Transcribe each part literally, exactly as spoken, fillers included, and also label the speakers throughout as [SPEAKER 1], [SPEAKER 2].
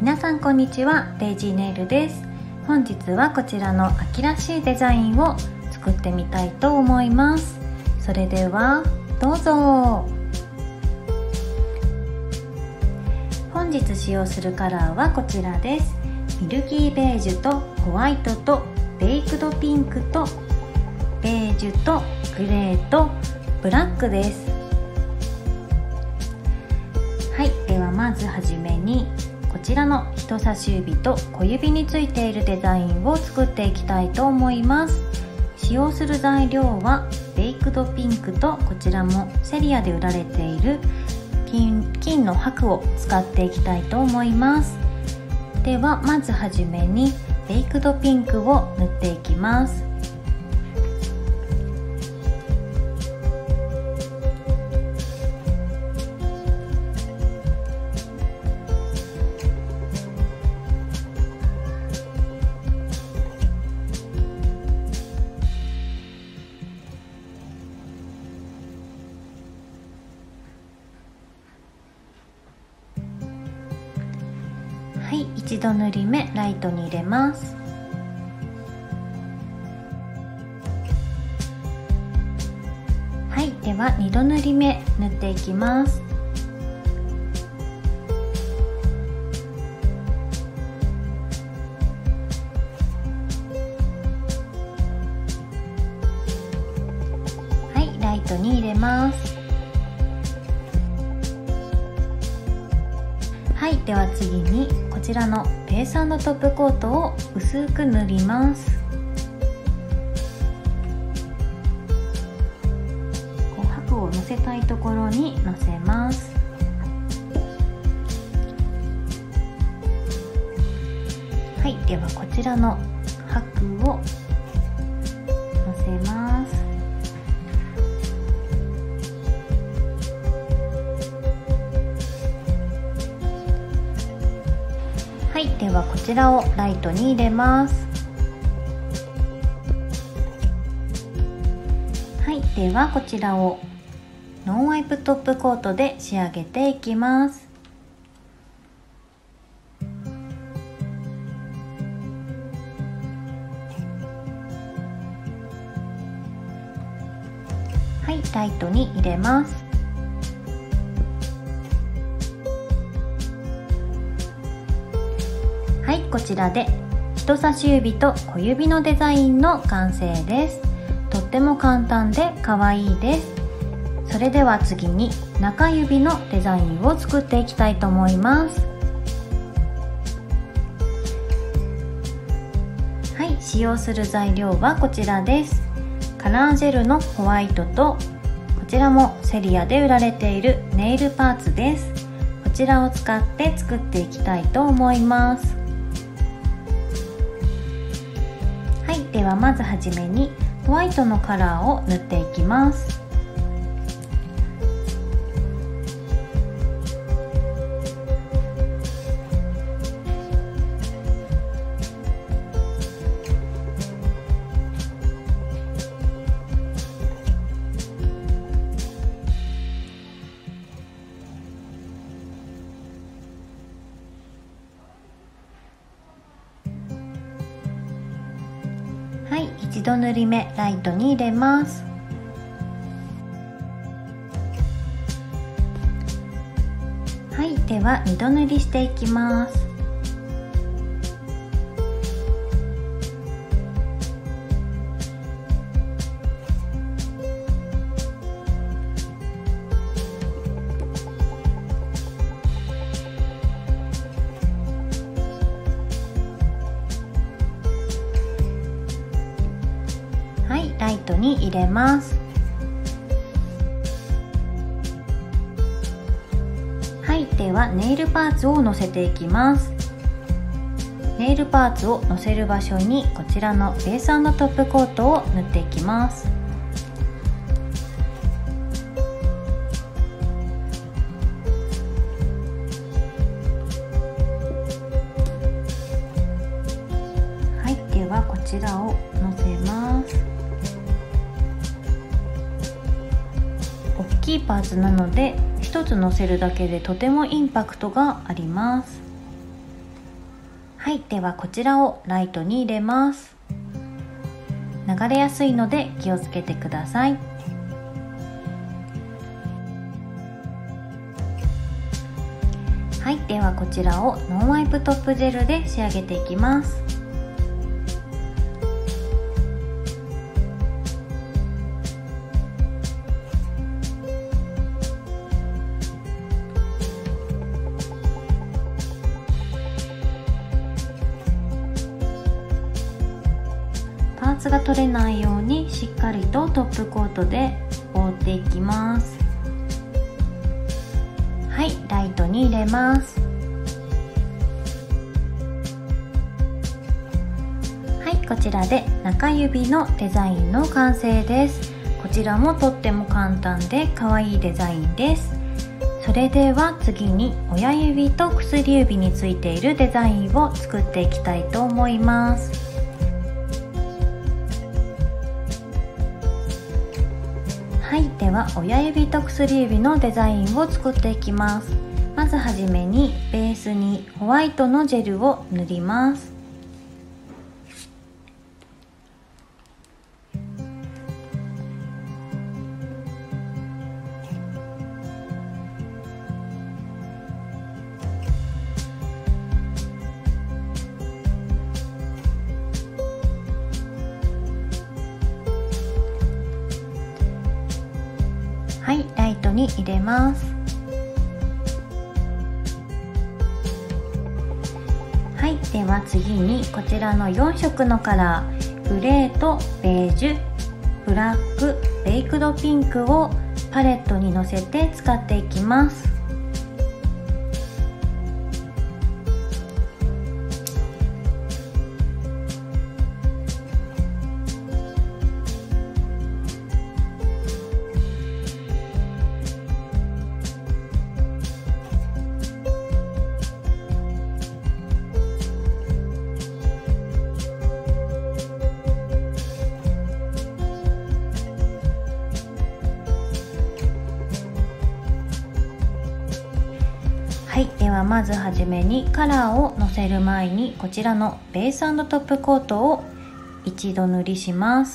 [SPEAKER 1] 皆さんこんにちは、デイジーネイルです。本日はこちらの秋らしいデザインを作ってみたいと思います。それではどうぞ。本日使用するカラーはこちらです。ミルキーベージュとホワイトとベイクドピンクとベージュとグレーとブラックです。はい、ではまずはじめにこちらの人差し指と小指についているデザインを作っていきたいと思います。使用する材料はベイクドピンクとこちらもセリアで売られている 金, 金の箔を使っていきたいと思います。ではまずはじめにベイクドピンクを塗っていきます。はい、一度塗り目ライトに入れます。はい、では二度塗り目塗っていきます。はい、ライトに入れます。はい、では次にこちらのベース&トップコートを薄く塗ります。こう箔をのせたいところにのせます。はい、ではこちらの箔をのせます。はい、ではこちらをライトに入れます。はい、ではこちらをノンワイプトップコートで仕上げていきます。はい、ライトに入れます。はい、こちらで人差し指と小指のデザインの完成です。とっても簡単で可愛いです。それでは次に中指のデザインを作っていきたいと思います。はい、使用する材料はこちらです。カラージェルのホワイトとこちらもセリアで売られているネイルパーツです。こちらを使って作っていきたいと思います。ではまずはじめにホワイトのカラーを塗っていきます。はい、一度塗り目ライトに入れます。はい、では二度塗りしていきます。はい、ライトに入れます。はい、ではネイルパーツをのせていきます。ネイルパーツをのせる場所にこちらのベース&トップコートを塗っていきます。はい、ではこちらをのせます。大きいパーツなので一つ乗せるだけでとてもインパクトがあります。 はい、ではこちらをライトに入れます。流れやすいので気をつけてください。はい、ではこちらをノンワイプトップジェルで仕上げていきます。パーツが取れないようにしっかりとトップコートで覆っていきます。はい、ライトに入れます。はい、こちらで中指のデザインの完成です。こちらもとっても簡単で可愛いデザインです。それでは次に親指と薬指についているデザインを作っていきたいと思います。はい、では親指と薬指のデザインを作っていきます。まずはじめにベースにホワイトのジェルを塗ります。はい、ライトに入れます。はい、では次にこちらのよん色のカラー、グレーとベージュ、ブラック、ベイクドピンクをパレットにのせて使っていきます。はい、ではまずはじめにカラーをのせる前にこちらのベース&トップコートを一度塗りします。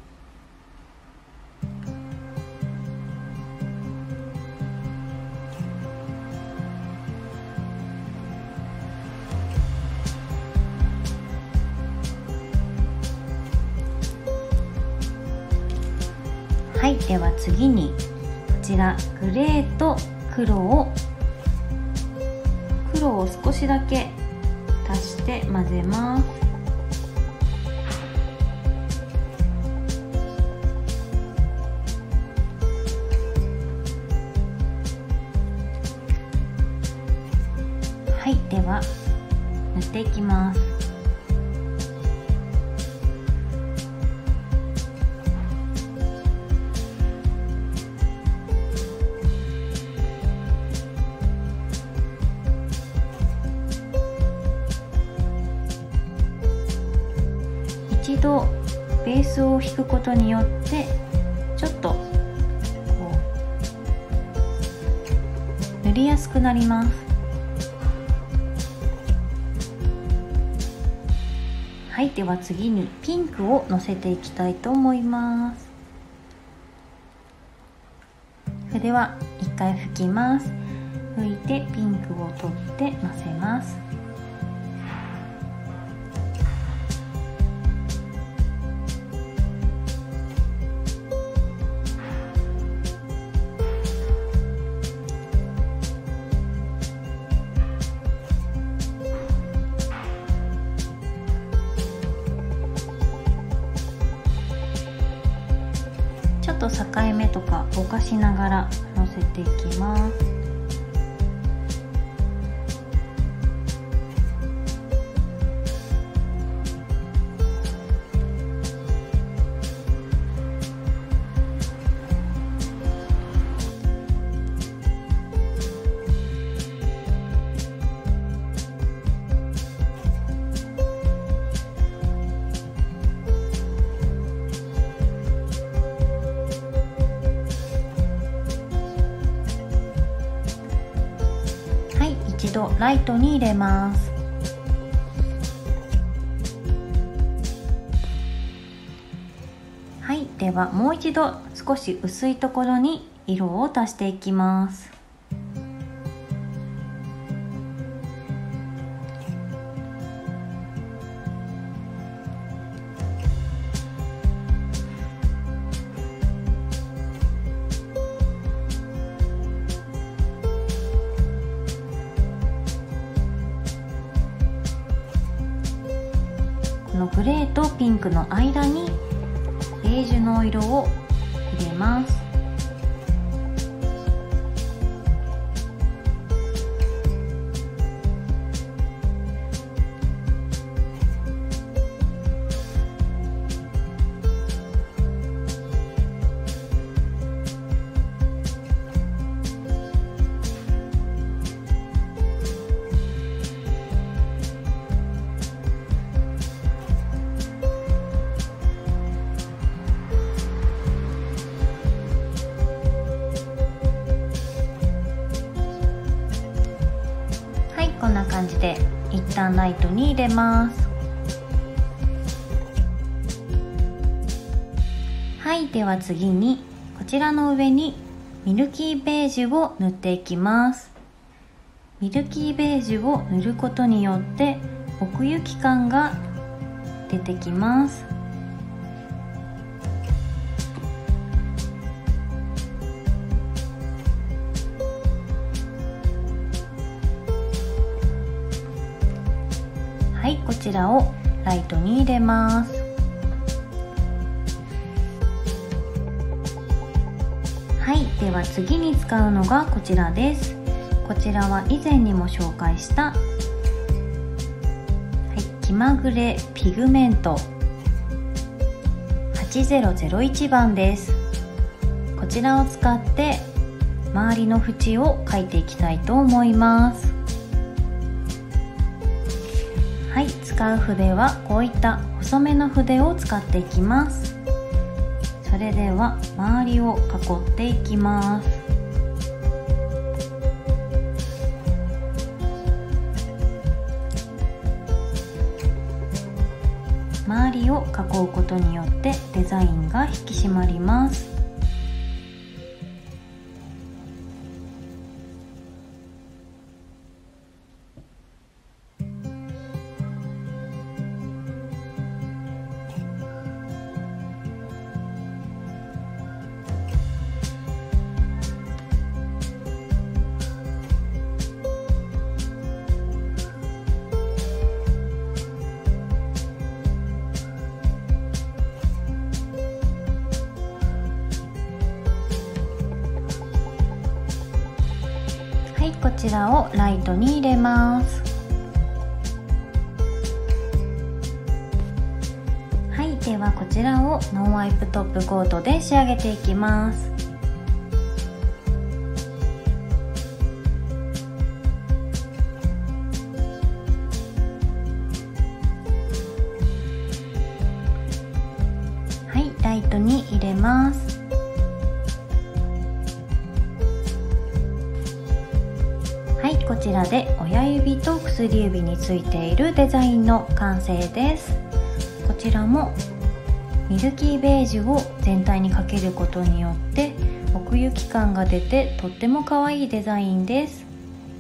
[SPEAKER 1] はい、では次にこちらグレーと黒を黒を少しだけ足して混ぜます。はい、では塗っていきます。一度ベースを引くことによってちょっとこう塗りやすくなります。はい、では次にピンクをのせていきたいと思います。それでは一回拭きます。拭いてピンクを取ってのせます。ちょっと境目とかぼかしながらのせていきます。一度ライトに入れます。 はもう一度少し薄いところに色を足していきます。このグレーとピンクの間にベージュの色を入れます。こんな感じで一旦ライトに入れます。はい、では次にこちらの上にミルキーベージュを塗っていきます。ミルキーベージュを塗ることによって奥行き感が出てきます。はい、こちらをライトに入れます。はい、では次に使うのがこちらです。こちらは以前にも紹介した、はい、気まぐれピグメントはちぜろぜろいちばんです。こちらを使って周りの縁を描いていきたいと思います。はい、使う筆はこういった細めの筆を使っていきます。それでは周りを囲っていきます。周りを囲うことによってデザインが引き締まります。こちらをライトに入れます。はい、ではこちらをノンワイプトップコートで仕上げていきます。はい、ライトに入れます。はい、こちらで親指と薬指についているデザインの完成です。こちらもミルキーベージュを全体にかけることによって奥行き感が出てとっても可愛いデザインです。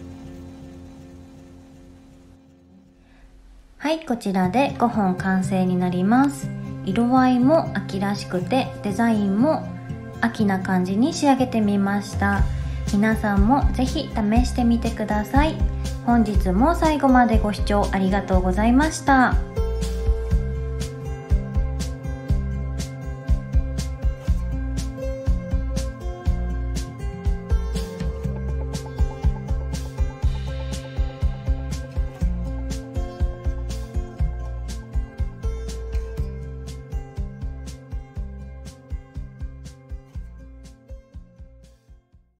[SPEAKER 1] はい、こちらでごほん完成になります。色合いも秋らしくてデザインも秋な感じに仕上げてみました。皆さんもぜひ試してみてください。本日も最後までご視聴ありがとうございました。